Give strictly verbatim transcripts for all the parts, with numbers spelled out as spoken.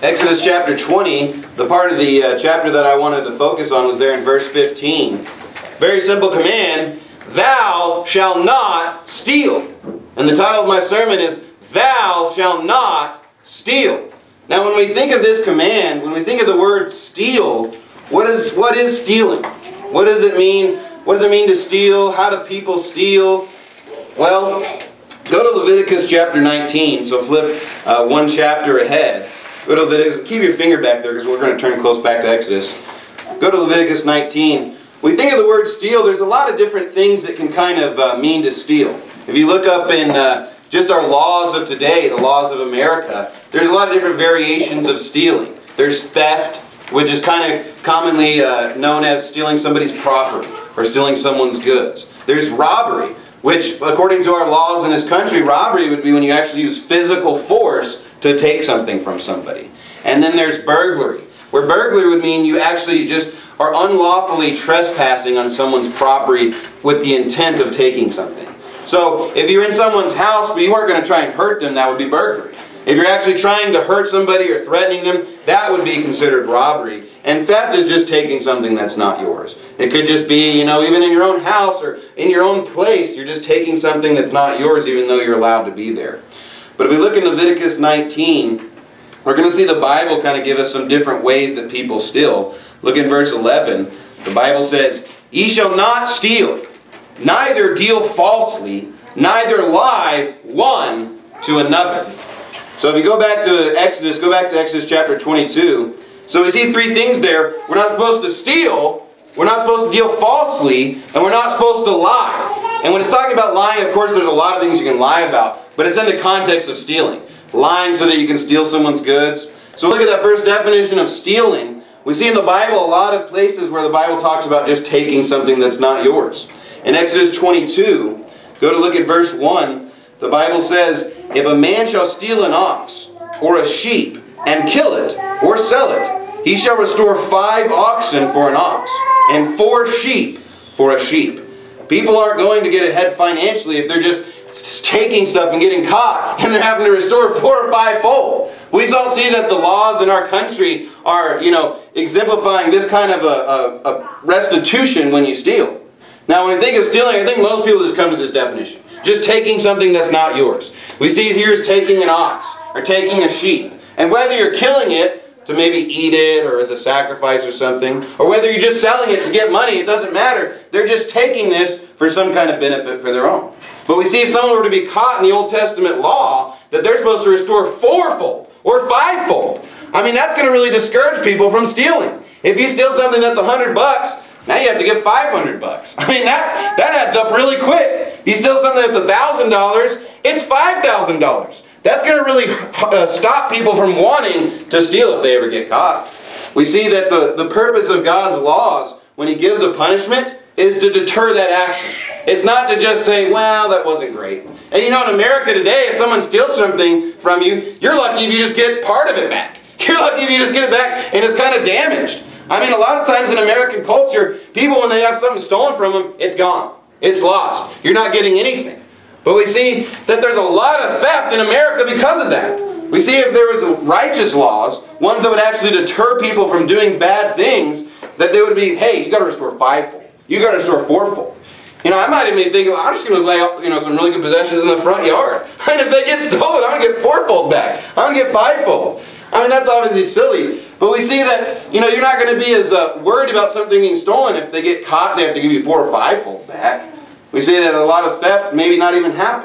Exodus chapter twenty, the part of the uh, chapter that I wanted to focus on was there in verse fifteen. Very simple command, thou shalt not steal. And the title of my sermon is, thou shalt not steal. Now when we think of this command, when we think of the word steal, what is, what is stealing? What does it mean? What does it mean to steal? How do people steal? Well, go to Leviticus chapter nineteen, so flip uh, one chapter ahead. Go to Leviticus, keep your finger back there because we're going to turn close back to Exodus. Go to Leviticus nineteen. When we think of the word steal, there's a lot of different things that can kind of uh, mean to steal. If you look up in uh, just our laws of today, the laws of America, there's a lot of different variations of stealing. There's theft, which is kind of commonly uh, known as stealing somebody's property or stealing someone's goods. There's robbery, which according to our laws in this country, robbery would be when you actually use physical force to take something from somebody. And then there's burglary, where burglary would mean you actually just are unlawfully trespassing on someone's property with the intent of taking something. So if you're in someone's house but you weren't going to try and hurt them, that would be burglary. If you're actually trying to hurt somebody or threatening them, that would be considered robbery. And theft is just taking something that's not yours. It could just be, you know, even in your own house or in your own place, you're just taking something that's not yours even though you're allowed to be there. But if we look in Leviticus nineteen, we're going to see the Bible kind of give us some different ways that people steal. Look in verse eleven. The Bible says, ye shall not steal, neither deal falsely, neither lie one to another. So if you go back to Exodus, go back to Exodus chapter twenty-two. So we see three things there. We're not supposed to steal, we're not supposed to deal falsely, and we're not supposed to lie. And when it's talking about lying, of course there's a lot of things you can lie about, but it's in the context of stealing. Lying so that you can steal someone's goods. So look at that first definition of stealing. We see in the Bible a lot of places where the Bible talks about just taking something that's not yours. In Exodus twenty-two, go to look at verse one, the Bible says, if a man shall steal an ox or a sheep and kill it or sell it, he shall restore five oxen for an ox and four sheep for a sheep. People aren't going to get ahead financially if they're just taking stuff and getting caught and they're having to restore four or five fold. We all see that the laws in our country are, you know, exemplifying this kind of a, a, a restitution when you steal. Now when we think of stealing, I think most people just come to this definition. Just taking something that's not yours. We see here is taking an ox or taking a sheep. And whether you're killing it to maybe eat it or as a sacrifice or something, or whether you're just selling it to get money, it doesn't matter. They're just taking this for some kind of benefit for their own. But we see if someone were to be caught in the Old Testament law, that they're supposed to restore fourfold or fivefold. I mean, that's going to really discourage people from stealing. If you steal something that's a hundred bucks, now you have to give five hundred bucks. I mean, that's, that adds up really quick. If you steal something that's a thousand dollars, it's five thousand dollars. That's going to really uh, stop people from wanting to steal if they ever get caught. We see that the, the purpose of God's laws, when He gives a punishment, is to deter that action. It's not to just say, well, that wasn't great. And you know, in America today, if someone steals something from you, you're lucky if you just get part of it back. You're lucky if you just get it back and it's kind of damaged. I mean, a lot of times in American culture, people, when they have something stolen from them, it's gone. It's lost. You're not getting anything. But we see that there's a lot of theft in America because of that. We see if there was righteous laws, ones that would actually deter people from doing bad things, that they would be, hey, you got to restore fivefold. You got to restore fourfold. You know, I might even think, well, I'm just going to lay out, you know, some really good possessions in the front yard. And if they get stolen, I'm going to get fourfold back. I'm going to get fivefold. I mean, that's obviously silly. But we see that, you know, you're not going to be as uh, worried about something being stolen. If they get caught, they have to give you four or fivefold back. We see that a lot of theft maybe not even happen.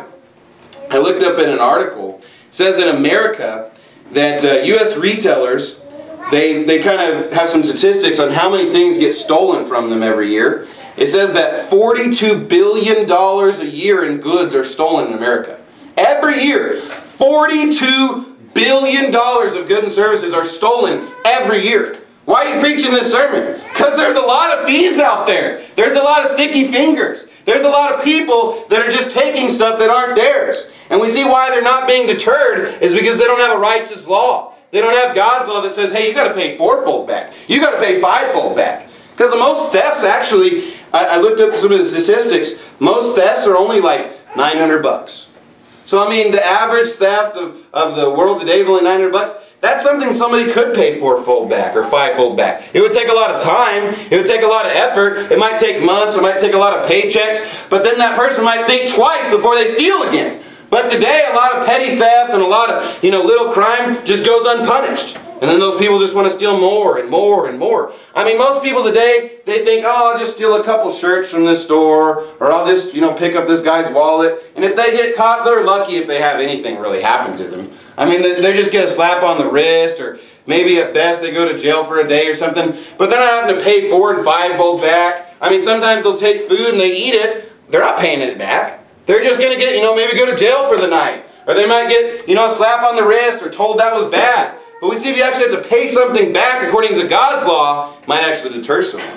I looked up in an article. It says in America that uh, U S retailers, they, they kind of have some statistics on how many things get stolen from them every year. It says that forty-two billion dollars a year in goods are stolen in America. Every year, forty-two billion dollars of goods and services are stolen every year. Why are you preaching this sermon? Because there's a lot of thieves out there. There's a lot of sticky fingers. There's a lot of people that are just taking stuff that aren't theirs. And we see why they're not being deterred is because they don't have a righteous law. They don't have God's law that says, hey, you got to pay fourfold back. You got to pay fivefold back. Because most thefts actually, I, I looked up some of the statistics, most thefts are only like nine hundred bucks. So I mean, the average theft of, of the world today is only nine hundred bucks. that's something somebody could pay fourfold back or fivefold back. It would take a lot of time. It would take a lot of effort. It might take months. It might take a lot of paychecks. But then that person might think twice before they steal again. But today, a lot of petty theft and a lot of, you know, little crime just goes unpunished. And then those people just want to steal more and more and more. I mean, most people today, they think, oh, I'll just steal a couple shirts from this store, or I'll just, you know, pick up this guy's wallet. And if they get caught, they're lucky if they have anything really happen to them. I mean, they just get a slap on the wrist, or maybe at best they go to jail for a day or something. But they're not having to pay four and five-fold back. I mean, sometimes they'll take food and they eat it. They're not paying it back. They're just going to get, you know, maybe go to jail for the night. Or they might get, you know, a slap on the wrist or told that was bad. But we see if you actually have to pay something back according to God's law, it might actually deter someone.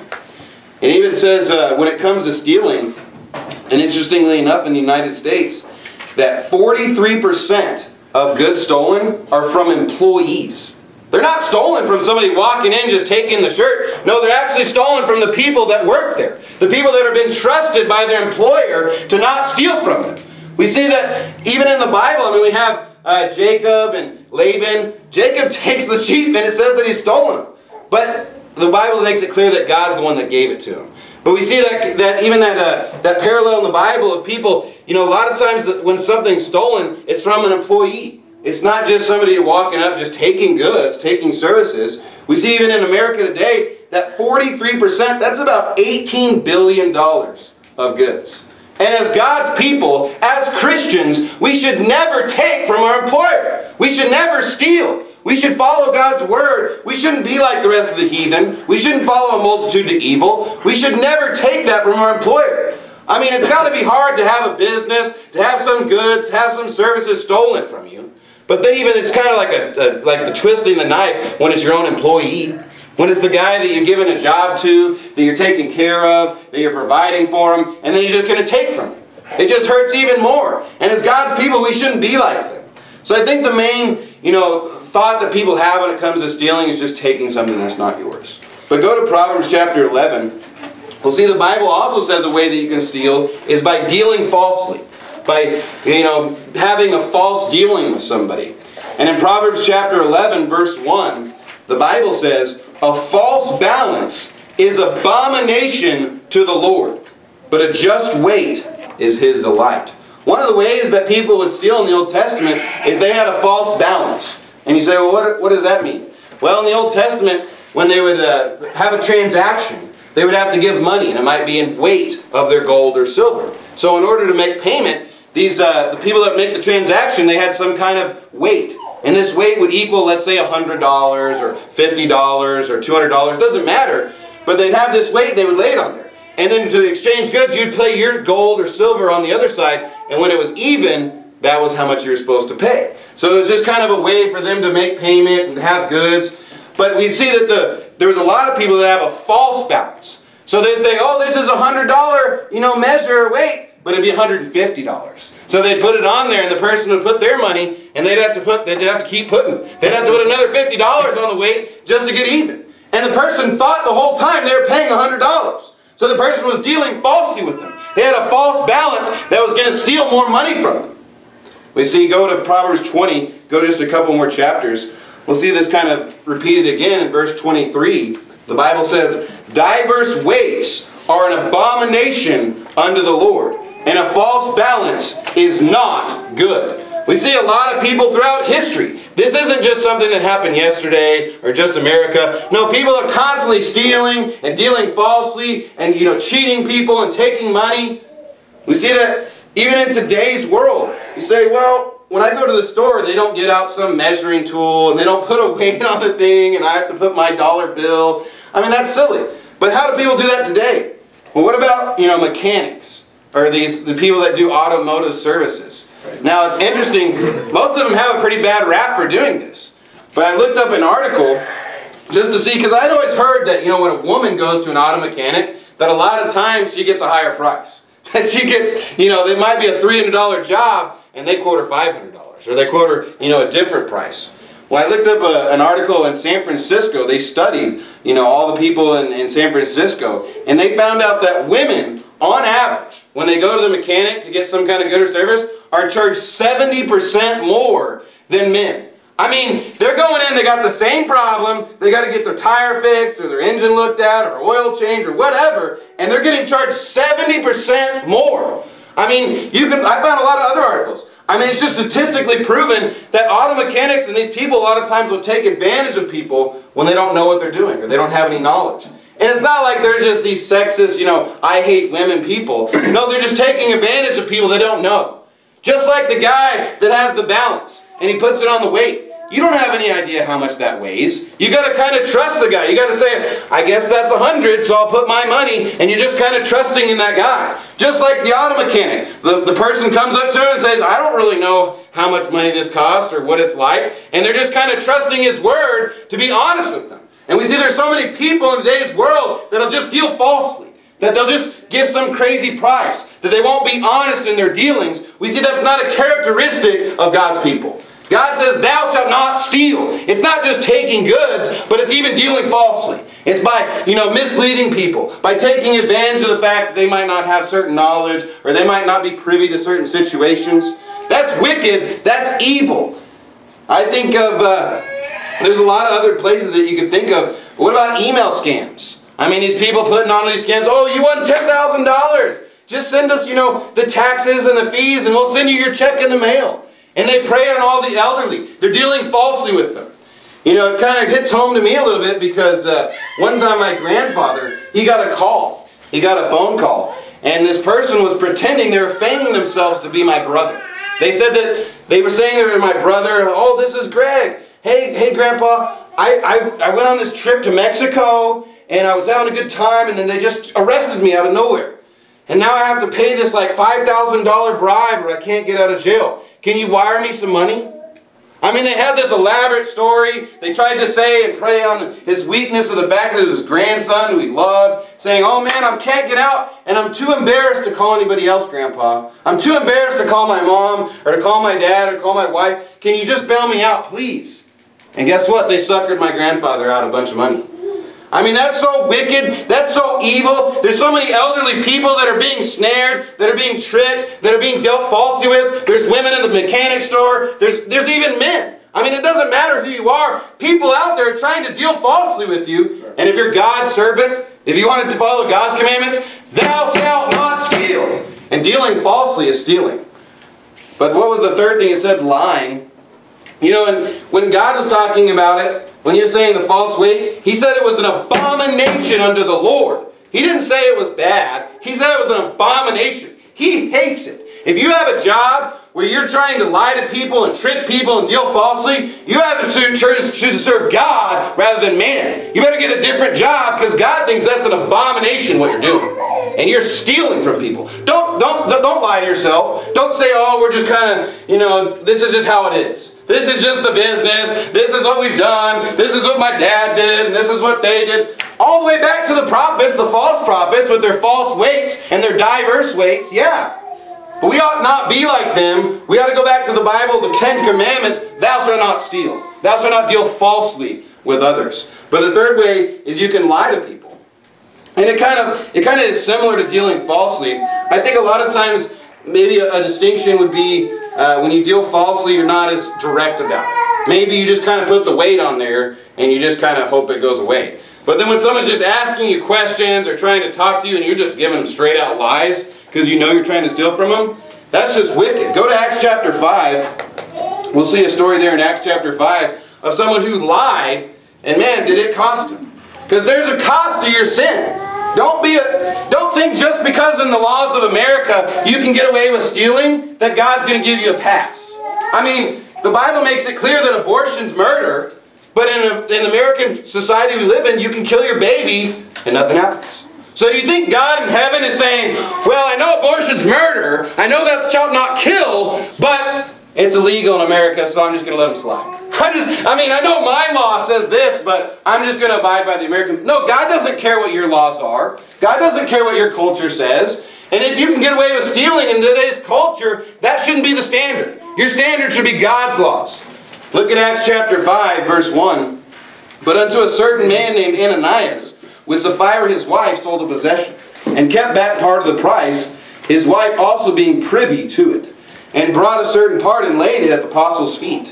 It even says uh, when it comes to stealing, and interestingly enough in the United States, that forty-three percent of goods stolen are from employees. They're not stolen from somebody walking in just taking the shirt. No, they're actually stolen from the people that work there. The people that have been trusted by their employer to not steal from them. We see that even in the Bible, I mean, we have uh, Jacob and Laban. Jacob takes the sheep and it says that he's stolen them. But the Bible makes it clear that God's the one that gave it to him. But we see that, that even that, uh, that parallel in the Bible of people, you know, a lot of times when something's stolen, it's from an employee. It's not just somebody walking up just taking goods, taking services. We see even in America today that forty-three percent, that's about eighteen billion dollars of goods. And as God's people, as Christians, we should never take from our employer. We should never steal. We should follow God's word. We shouldn't be like the rest of the heathen. We shouldn't follow a multitude to evil. We should never take that from our employer. I mean, it's got to be hard to have a business, to have some goods, to have some services stolen from you. But then even it's kind of like a, a like the twisting the knife when it's your own employee. When it's the guy that you've given a job to, that you're taking care of, that you're providing for him, and then he's just going to take from him. It just hurts even more. And as God's people, we shouldn't be like them. So I think the main, you know, thought that people have when it comes to stealing is just taking something that's not yours. But go to Proverbs chapter eleven. We'll see the Bible also says a way that you can steal is by dealing falsely. By, you know, having a false dealing with somebody. And in Proverbs chapter eleven, verse one, the Bible says, a false balance is abomination to the Lord, but a just weight is his delight. One of the ways that people would steal in the Old Testament is they had a false balance. And you say, well, what, what does that mean? Well, in the Old Testament, when they would uh, have a transaction, they would have to give money, and it might be in weight of their gold or silver. So in order to make payment, these uh, the people that make the transaction, they had some kind of weight. And this weight would equal, let's say, one hundred dollars or fifty dollars or two hundred dollars. Doesn't matter. But they'd have this weight, they would lay it on there. And then to exchange goods, you'd pay your gold or silver on the other side. And when it was even, that was how much you were supposed to pay. So it was just kind of a way for them to make payment and have goods. But we see that the there was a lot of people that have a false balance. So they'd say, oh, this is a one hundred dollar, you know, measure or weight. But it'd be one hundred fifty dollars. So they'd put it on there and the person would put their money and they'd have to put, they'd have to keep putting. They'd have to put another fifty dollars on the weight just to get even. And the person thought the whole time they were paying one hundred dollars. So the person was dealing falsely with them. They had a false balance that was going to steal more money from them. We see, go to Proverbs twenty, go just a couple more chapters. We'll see this kind of repeated again in verse twenty-three. The Bible says, diverse weights are an abomination unto the Lord, and a false balance is not good. We see a lot of people throughout history. This isn't just something that happened yesterday or just America. No, people are constantly stealing and dealing falsely and, you know, cheating people and taking money. We see that even in today's world. You say, well, when I go to the store, they don't get out some measuring tool and they don't put a weight on the thing and I have to put my dollar bill. I mean, that's silly. But how do people do that today? Well, what about, you know, mechanics or these the people that do automotive services? Now, it's interesting, most of them have a pretty bad rap for doing this. But I looked up an article just to see, because I'd always heard that, you know, when a woman goes to an auto mechanic, that a lot of times she gets a higher price. That she gets, you know, it might be a three hundred dollar job, and they quote her five hundred dollars, or they quote her, you know, a different price. Well, I looked up a, an article in San Francisco. They studied, you know, all the people in, in San Francisco, and they found out that women, on average, when they go to the mechanic to get some kind of good or service, are charged seventy percent more than men. I mean, they're going in, they got the same problem, they got to get their tire fixed, or their engine looked at, or oil change, or whatever, and they're getting charged seventy percent more. I mean, you can, I found a lot of other articles. I mean, it's just statistically proven that auto mechanics and these people a lot of times will take advantage of people when they don't know what they're doing, or they don't have any knowledge. And it's not like they're just these sexist, you know, I hate women people. No, they're just taking advantage of people they don't know. Just like the guy that has the balance, and he puts it on the weight. You don't have any idea how much that weighs. You got to kind of trust the guy. You got to say, I guess that's a hundred, so I'll put my money, and you're just kind of trusting in that guy. Just like the auto mechanic. The, the person comes up to him and says, I don't really know how much money this costs or what it's like, and they're just kind of trusting his word to be honest with them. And we see there's so many people in today's world that'll just deal falsely, that they'll just give some crazy price, that they won't be honest in their dealings. We see that's not a characteristic of God's people. God says, thou shalt not steal. It's not just taking goods, but it's even dealing falsely. It's by, you know, misleading people, by taking advantage of the fact that they might not have certain knowledge, or they might not be privy to certain situations. That's wicked. That's evil. I think of, uh, there's a lot of other places that you could think of. What about email scams? I mean, these people putting on these scams, oh, you won ten thousand dollars. Just send us, you know, the taxes and the fees, and we'll send you your check in the mail. And they prey on all the elderly. They're dealing falsely with them. You know, it kind of hits home to me a little bit because uh, one time my grandfather, he got a call. He got a phone call. And this person was pretending, they were feigning themselves to be my brother. They said that, they were saying they were my brother. Oh, this is Greg. Hey, hey, Grandpa, I, I, I went on this trip to Mexico, and I was having a good time, and then they just arrested me out of nowhere. And now I have to pay this like five thousand dollar bribe or I can't get out of jail. Can you wire me some money? I mean, they had this elaborate story. They tried to say and prey on his weakness of the fact that it was his grandson who he loved, saying, oh man, I can't get out, and I'm too embarrassed to call anybody else, Grandpa. I'm too embarrassed to call my mom, or to call my dad, or call my wife. Can you just bail me out, please? And guess what? They suckered my grandfather out a bunch of money. I mean, that's so wicked, that's so evil. There's so many elderly people that are being snared, that are being tricked, that are being dealt falsely with. There's women in the mechanic store. There's, there's even men. I mean, it doesn't matter who you are. People out there are trying to deal falsely with you. And if you're God's servant, if you wanted to follow God's commandments, thou shalt not steal. And dealing falsely is stealing. But what was the third thing? It said lying. You know, and when God was talking about it, when you're saying the false weight, He said it was an abomination unto the Lord. He didn't say it was bad. He said it was an abomination. He hates it. If you have a job where you're trying to lie to people and trick people and deal falsely, you have to choose to serve God rather than man. You better get a different job because God thinks that's an abomination what you're doing. And you're stealing from people. Don't, don't, don't lie to yourself. Don't say, oh, we're just kind of, you know, this is just how it is. This is just the business. This is what we've done. This is what my dad did. And this is what they did. All the way back to the prophets, the false prophets with their false weights and their diverse weights. Yeah. But we ought not be like them. We ought to go back to the Bible, the Ten Commandments. Thou shalt not steal. Thou shalt not deal falsely with others. But the third way is you can lie to people. And it kind of, it kind of is similar to dealing falsely. I think a lot of times maybe a, a distinction would be uh, when you deal falsely, you're not as direct about it. Maybe you just kind of put the weight on there and you just kind of hope it goes away. But then when someone's just asking you questions or trying to talk to you and you're just giving them straight out lies because you know you're trying to steal from them, that's just wicked. Go to Acts chapter five. We'll see a story there in Acts chapter five of someone who lied, and man, did it cost him. Because there's a cost to your sin. Don't be a, don't think just because in the laws of America you can get away with stealing that God's going to give you a pass. I mean, the Bible makes it clear that abortion's murder, but in, a, in the American society we live in, you can kill your baby and nothing happens. So do you think God in heaven is saying, well, I know abortion's murder, I know that shalt not kill, but it's illegal in America, so I'm just going to let them slide. I just, I mean, I know my law says this, but I'm just going to abide by the American. No, God doesn't care what your laws are. God doesn't care what your culture says. And if you can get away with stealing in today's culture, that shouldn't be the standard. Your standard should be God's laws. Look at Acts chapter five, verse one. But unto a certain man named Ananias, with Sapphira his wife, sold a possession, and kept back part of the price, his wife also being privy to it, and brought a certain part and laid it at the apostles' feet.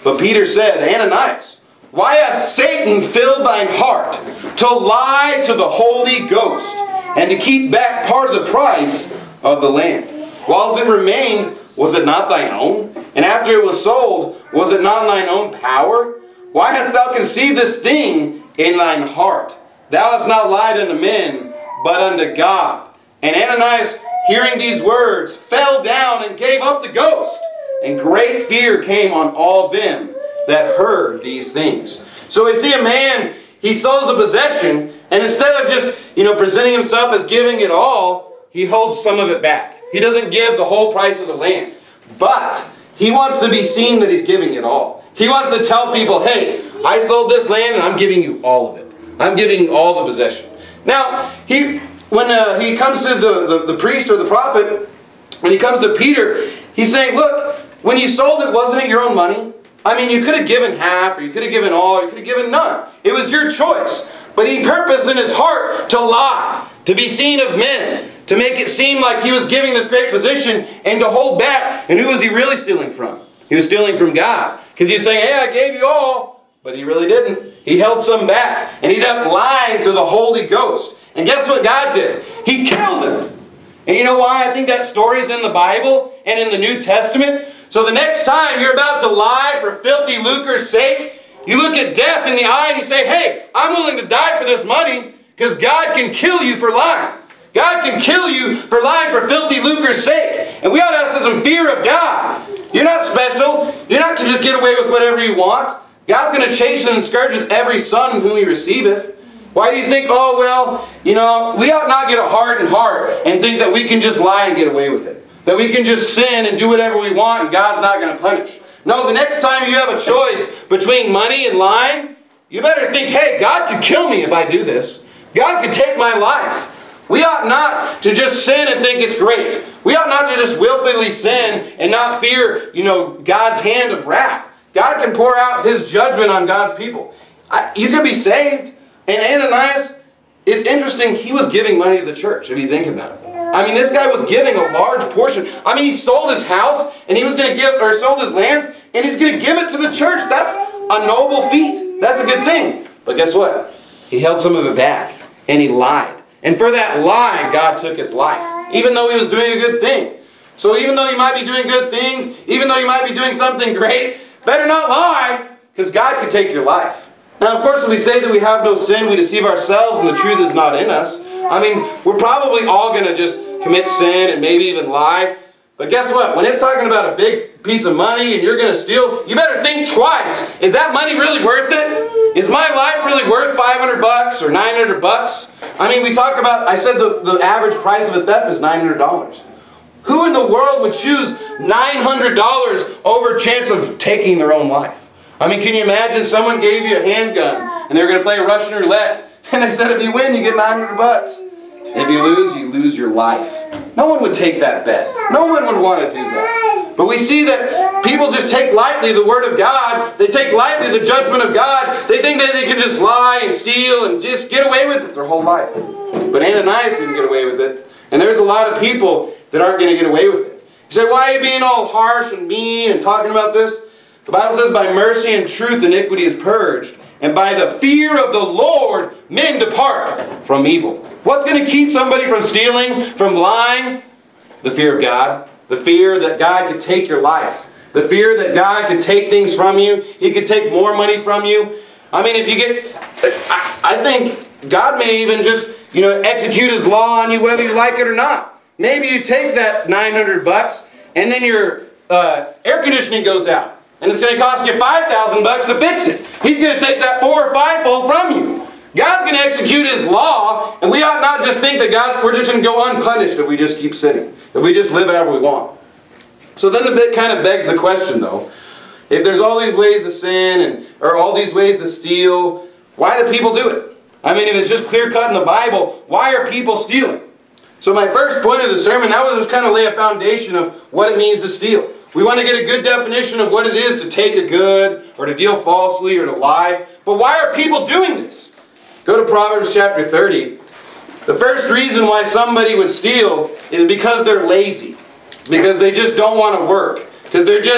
But Peter said, Ananias, why hath Satan filled thine heart to lie to the Holy Ghost, and to keep back part of the price of the land? Whilst it remained, was it not thine own? And after it was sold, was it not in thine own power? Why hast thou conceived this thing in thine heart? Thou hast not lied unto men, but unto God. And Ananias, hearing these words, fell down and gave up the ghost. And great fear came on all them that heard these things. So we see a man, he sells a possession, and instead of just, you know, presenting himself as giving it all, he holds some of it back. He doesn't give the whole price of the land. But he wants to be seen that he's giving it all. He wants to tell people, hey, I sold this land and I'm giving you all of it. I'm giving you all the possession. Now, he when uh, he comes to the, the, the priest or the prophet, when he comes to Peter, he's saying, look, when you sold it, wasn't it your own money? I mean, you could have given half, or you could have given all, or you could have given none. It was your choice. But he purposed in his heart to lie, to be seen of men, to make it seem like he was giving this great position, and to hold back. And who was he really stealing from? He was stealing from God. Because he's saying, hey, I gave you all, but he really didn't. He held some back, and he ended up lying to the Holy Ghost. And guess what God did? He killed him. And you know why I think that story is in the Bible and in the New Testament? So the next time you're about to lie for filthy lucre's sake, you look at death in the eye and you say, hey, I'm willing to die for this money, because God can kill you for lying. God can kill you for lying for filthy lucre's sake. And we ought to have some fear of God. You're not special. You're not going to just get away with whatever you want. God's going to chasten and scourge with every son whom he receiveth. Why do you think, oh, well, you know, we ought not get a hardened heart and think that we can just lie and get away with it. That we can just sin and do whatever we want and God's not going to punish. No, the next time you have a choice between money and lying, you better think, hey, God could kill me if I do this. God could take my life. We ought not to just sin and think it's great. We ought not to just willfully sin and not fear, you know, God's hand of wrath. God can pour out his judgment on God's people. I, you could be saved. And Ananias, it's interesting, he was giving money to the church, if you think about it. I mean, this guy was giving a large portion. I mean, he sold his house, and he was going to give, or sold his lands, and he's going to give it to the church. That's a noble feat. That's a good thing. But guess what? He held some of it back, and he lied. And for that lie, God took his life, even though he was doing a good thing. So even though you might be doing good things, even though you might be doing something great, better not lie, because God could take your life. Now, of course, if we say that we have no sin, we deceive ourselves and the truth is not in us. I mean, we're probably all going to just commit sin and maybe even lie. But guess what? When it's talking about a big piece of money and you're going to steal, you better think twice. Is that money really worth it? Is my life really worth five hundred bucks or nine hundred bucks? I mean, we talk about, I said the, the average price of a theft is nine hundred dollars. Who in the world would choose nine hundred dollars over a chance of taking their own life? I mean, can you imagine someone gave you a handgun and they were going to play Russian roulette and they said if you win you get nine hundred bucks. If you lose, you lose your life. No one would take that bet. No one would want to do that. But we see that people just take lightly the Word of God. They take lightly the judgment of God. They think that they can just lie and steal and just get away with it their whole life. But Ananias didn't get away with it. And there's a lot of people that aren't going to get away with it. You say, why are you being all harsh and mean and talking about this? The Bible says, by mercy and truth iniquity is purged, and by the fear of the Lord men depart from evil. What's going to keep somebody from stealing, from lying? The fear of God. The fear that God could take your life. The fear that God could take things from you. He could take more money from you. I mean, if you get... I, I think God may even just, you know, execute His law on you whether you like it or not. Maybe you take that nine hundred bucks and then your uh, air conditioning goes out. And it's going to cost you five thousand bucks to fix it. He's going to take that four or five-fold from you. God's going to execute His law, and we ought not just think that God, we're just going to go unpunished if we just keep sinning, if we just live however we want. So then the bit kind of begs the question, though. If there's all these ways to sin, and or all these ways to steal, why do people do it? I mean, if it's just clear-cut in the Bible, why are people stealing? So my first point of the sermon, that was just kind of lay a foundation of what it means to steal. We want to get a good definition of what it is to take a good, or to deal falsely, or to lie. But why are people doing this? Go to Proverbs chapter thirty. The first reason why somebody would steal is because they're lazy. Because they just don't want to work. Because they're just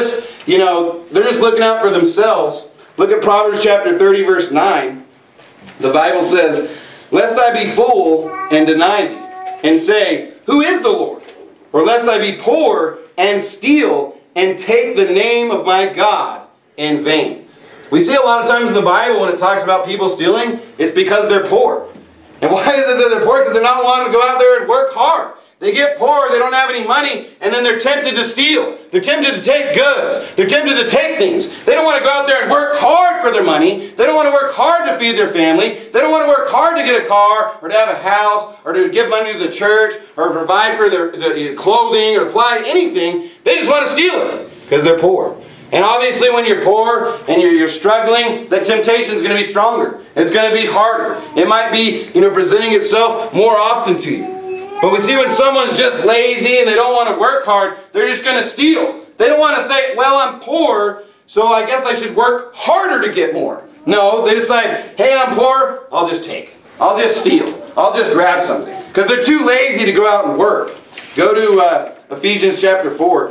you know, they're just looking out for themselves. Look at Proverbs chapter thirty, verse nine. The Bible says, lest I be full and deny thee, and say, who is the Lord? Or lest I be poor and steal and take the name of my God in vain. We see a lot of times in the Bible when it talks about people stealing, it's because they're poor. And why is it that they're poor? Because they're not wanting to go out there and work hard. They get poor, they don't have any money, and then they're tempted to steal. They're tempted to take goods. They're tempted to take things. They don't want to go out there and work hard for their money. They don't want to work hard to feed their family. They don't want to work hard to get a car, or to have a house, or to give money to the church, or provide for their clothing, or apply anything. They just want to steal it because they're poor. And obviously when you're poor and you're, you're struggling, that temptation is going to be stronger. It's going to be harder. It might be, you know, presenting itself more often to you. But we see when someone's just lazy and they don't want to work hard, they're just going to steal. They don't want to say, well, I'm poor, so I guess I should work harder to get more. No, they decide, hey, I'm poor, I'll just take. I'll just steal. I'll just grab something. Because they're too lazy to go out and work. Go to uh, Ephesians chapter four.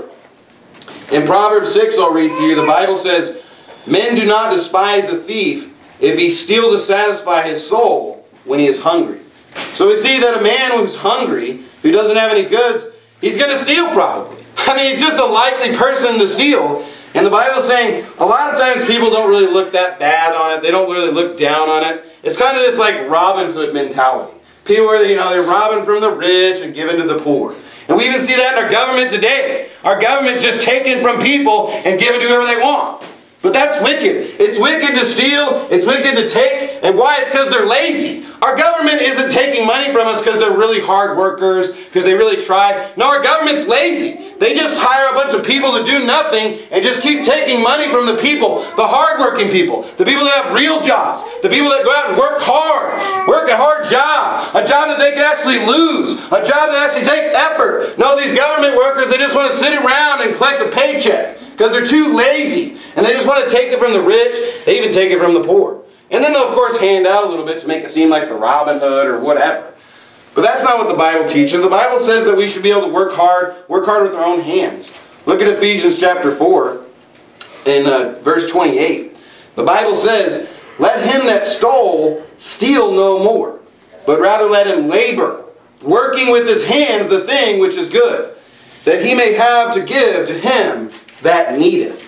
In Proverbs six, I'll read to you, the Bible says, men do not despise a thief if he steal to satisfy his soul when he is hungry. So we see that a man who's hungry, who doesn't have any goods, he's going to steal probably. I mean, he's just a likely person to steal. And the Bible's saying a lot of times people don't really look that bad on it. They don't really look down on it. It's kind of this like Robin Hood mentality. People are, you know, they're robbing from the rich and giving to the poor. And we even see that in our government today. Our government's just taking from people and giving to whoever they want. But that's wicked. It's wicked to steal. It's wicked to take. And why? It's because they're lazy. Our government isn't taking money from us because they're really hard workers, because they really try. No, our government's lazy. They just hire a bunch of people to do nothing and just keep taking money from the people, the hard-working people, the people that have real jobs, the people that go out and work hard, work a hard job, a job that they can actually lose, a job that actually takes effort. No, these government workers, they just want to sit around and collect a paycheck because they're too lazy. And they just want to take it from the rich. They even take it from the poor. And then they'll, of course, hand out a little bit to make it seem like the Robin Hood or whatever. But that's not what the Bible teaches. The Bible says that we should be able to work hard, work hard with our own hands. Look at Ephesians chapter four in uh, verse twenty-eight. The Bible says, let him that stole steal no more, but rather let him labor, working with his hands the thing which is good, that he may have to give to him that needeth.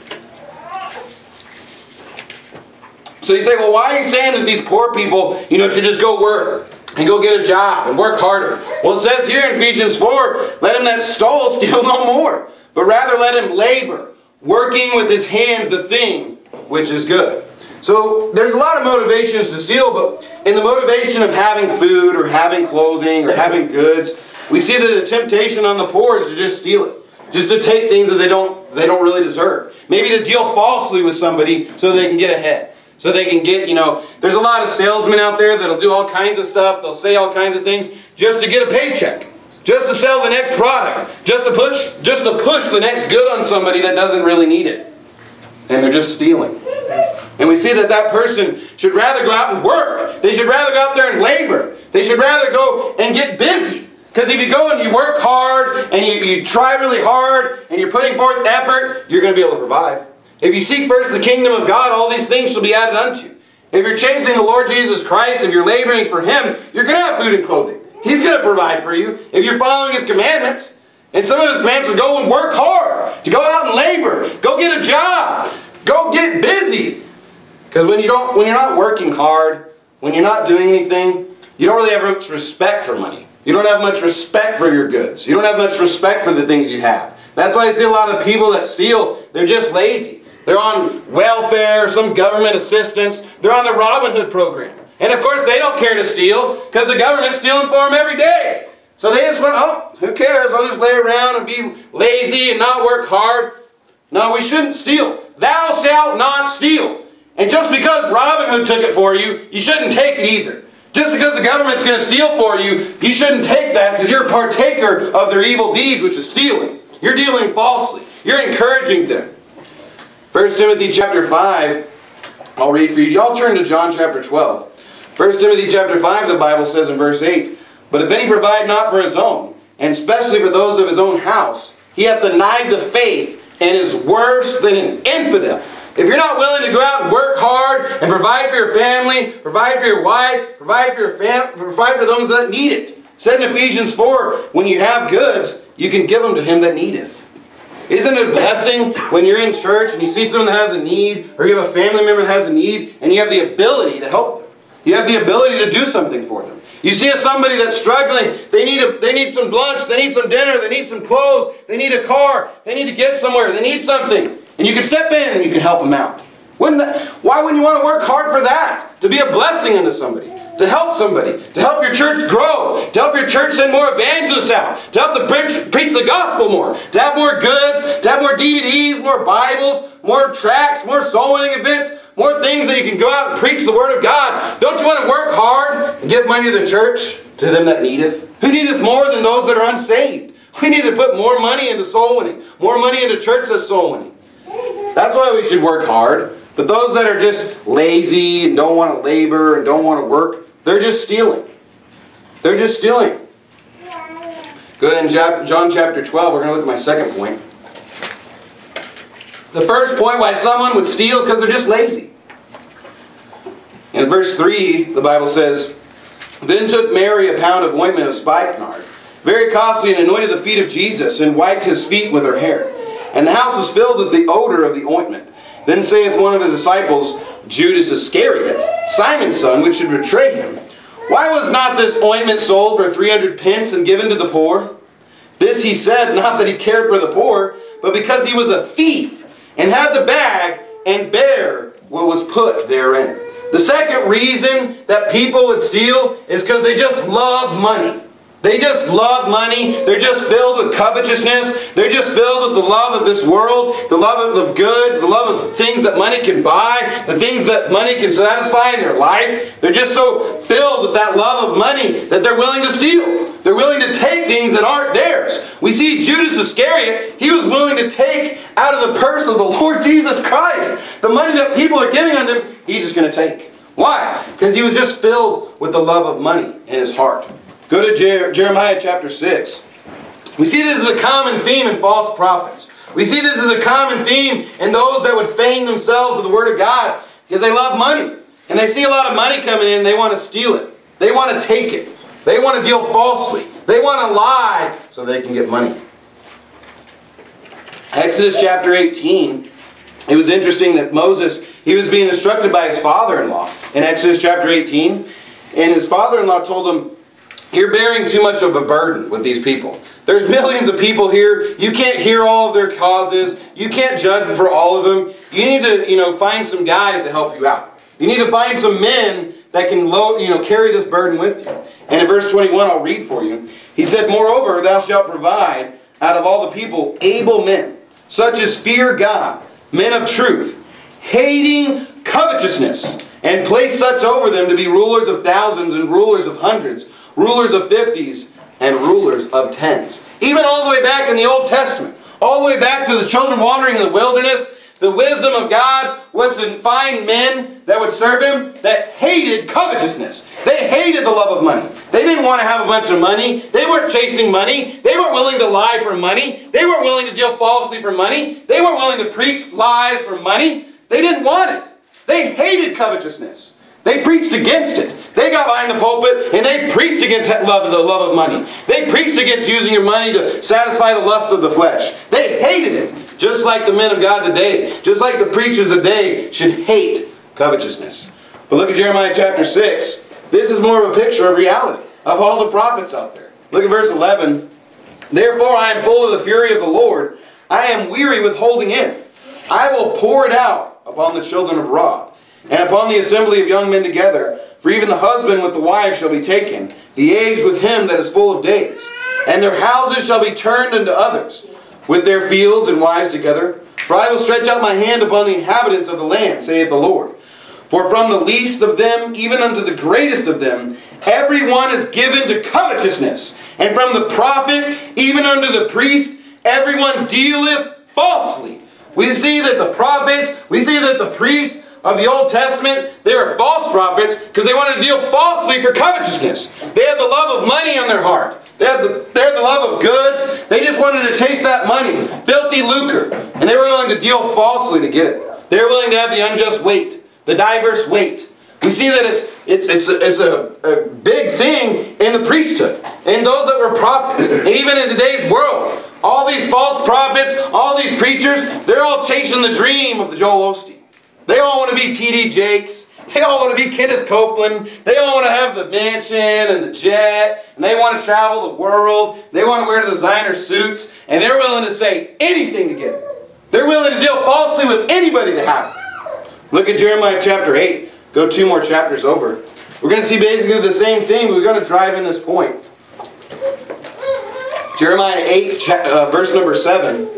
So you say, well, why are you saying that these poor people, you know, should just go work and go get a job and work harder? Well, it says here in Ephesians four, let him that stole steal no more, but rather let him labor, working with his hands the thing which is good. So there's a lot of motivations to steal, but in the motivation of having food or having clothing or having goods, we see that the temptation on the poor is to just steal it. Just to take things that they don't, they don't really deserve. Maybe to deal falsely with somebody so they can get ahead. So they can get, you know, there's a lot of salesmen out there that'll do all kinds of stuff. They'll say all kinds of things just to get a paycheck. Just to sell the next product. Just to push, just to push the next good on somebody that doesn't really need it. And they're just stealing. And we see that that person should rather go out and work. They should rather go out there and labor. They should rather go and get busy. Because if you go and you work hard and you, you try really hard and you're putting forth effort, you're going to be able to provide. If you seek first the kingdom of God, all these things shall be added unto you. If you're chasing the Lord Jesus Christ, if you're laboring for Him, you're going to have food and clothing. He's going to provide for you if you're following His commandments. And some of His commandments are go and work hard, to go out and labor, go get a job, go get busy. Because when you don't, when you're not working hard, when you're not doing anything, you don't really have much respect for money. You don't have much respect for your goods. You don't have much respect for the things you have. That's why I see a lot of people that steal, they're just lazy. They're on welfare, some government assistance. They're on the Robin Hood program. And of course they don't care to steal because the government's stealing for them every day. So they just went, oh, who cares? I'll just lay around and be lazy and not work hard. No, we shouldn't steal. Thou shalt not steal. And just because Robin Hood took it for you, you shouldn't take it either. Just because the government's going to steal for you, you shouldn't take that because you're a partaker of their evil deeds, which is stealing. You're dealing falsely. You're encouraging them. First Timothy chapter five, I'll read for you. Y'all turn to John chapter twelve. First Timothy chapter five, the Bible says in verse eight, but if any provide not for his own, and especially for those of his own house, he hath denied the faith and is worse than an infidel. If you're not willing to go out and work hard and provide for your family, provide for your wife, provide for your fam provide for those that need it. It said in Ephesians four, when you have goods, you can give them to him that needeth. Isn't it a blessing when you're in church and you see someone that has a need, or you have a family member that has a need, and you have the ability to help them? You have the ability to do something for them. You see somebody that's struggling, they need, a, they need some lunch, they need some dinner, they need some clothes, they need a car, they need to get somewhere, they need something. And you can step in and you can help them out. Wouldn't that, why wouldn't you want to work hard for that? To be a blessing unto somebody. To help somebody. To help your church grow. To help your church send more evangelists out. To help the preach, preach the gospel more. To have more goods. To have more D V Ds, more Bibles, more tracts, more soul winning events. More things that you can go out and preach the Word of God. Don't you want to work hard and give money to the church? To them that needeth. Who needeth more than those that are unsaved? We need to put more money into soul winning. More money into church that's soul winning. That's why we should work hard. But those that are just lazy and don't want to labor and don't want to work, they're just stealing. They're just stealing. Go ahead in John chapter twelve. We're going to look at my second point. The first point why someone would steal is because they're just lazy. In verse three, the Bible says, Then took Mary a pound of ointment of spikenard, very costly, and anointed the feet of Jesus, and wiped his feet with her hair. And the house was filled with the odor of the ointment. Then saith one of his disciples, Judas Iscariot, Simon's son, which should betray him, Why was not this ointment sold for three hundred pence and given to the poor? This he said, not that he cared for the poor, but because he was a thief, and had the bag, and bare what was put therein. The second reason that people would steal is because they just love money. They just love money. They're just filled with covetousness. They're just filled with the love of this world, the love of goods, the love of things that money can buy, the things that money can satisfy in their life. They're just so filled with that love of money that they're willing to steal. They're willing to take things that aren't theirs. We see Judas Iscariot, he was willing to take out of the purse of the Lord Jesus Christ. The money that people are giving on him, he's just going to take. Why? Because he was just filled with the love of money in his heart. Go to Jer Jeremiah chapter six. We see this as a common theme in false prophets. We see this as a common theme in those that would feign themselves with the Word of God because they love money. And they see a lot of money coming in and they want to steal it. They want to take it. They want to deal falsely. They want to lie so they can get money. Exodus chapter eighteen. It was interesting that Moses, he was being instructed by his father-in-law in Exodus chapter eighteen. And his father-in-law told him, you're bearing too much of a burden with these people. There's millions of people here. You can't hear all of their causes. You can't judge for all of them. You need to, you know, find some guys to help you out. You need to find some men that can load, you know, carry this burden with you. And in verse twenty-one, I'll read for you. He said, Moreover, thou shalt provide out of all the people able men, such as fear God, men of truth, hating covetousness, and place such over them to be rulers of thousands and rulers of hundreds, rulers of fifties, and rulers of tens. Even all the way back in the Old Testament, all the way back to the children wandering in the wilderness, the wisdom of God was to find men that would serve Him that hated covetousness. They hated the love of money. They didn't want to have a bunch of money. They weren't chasing money. They weren't willing to lie for money. They weren't willing to deal falsely for money. They weren't willing to preach lies for money. They didn't want it. They hated covetousness. They preached against it. They got behind the pulpit and they preached against love, the love of money. They preached against using your money to satisfy the lust of the flesh. They hated it. Just like the men of God today, just like the preachers today should hate covetousness. But look at Jeremiah chapter six. This is more of a picture of reality, of all the prophets out there. Look at verse eleven. Therefore I am full of the fury of the Lord. I am weary with holding in. I will pour it out upon the children abroad, and upon the assembly of young men together. For even the husband with the wife shall be taken, the aged with him that is full of days. And their houses shall be turned unto others, with their fields and wives together. For I will stretch out my hand upon the inhabitants of the land, saith the Lord. For from the least of them, even unto the greatest of them, every one is given to covetousness. And from the prophet, even unto the priest, every one dealeth falsely. We see that the prophets, we see that the priests of the Old Testament, they were false prophets because they wanted to deal falsely for covetousness. They had the love of money on their heart. They had, the, they had the love of goods. They just wanted to chase that money, filthy lucre. And they were willing to deal falsely to get it. They were willing to have the unjust weight, the diverse weight. We see that it's, it's, it's, a, it's a, a big thing in the priesthood, and those that were prophets, and even in today's world. All these false prophets, all these preachers, they're all chasing the dream of the Joel Osteen. They all want to be T D Jakes. They all want to be Kenneth Copeland. They all want to have the mansion and the jet, and they want to travel the world. They want to wear the designer suits, and they're willing to say anything to get it. They're willing to deal falsely with anybody to have it. Look at Jeremiah chapter eight. Go two more chapters over. We're going to see basically the same thing. We're going to drive in this point. Jeremiah eight, uh, verse number seven.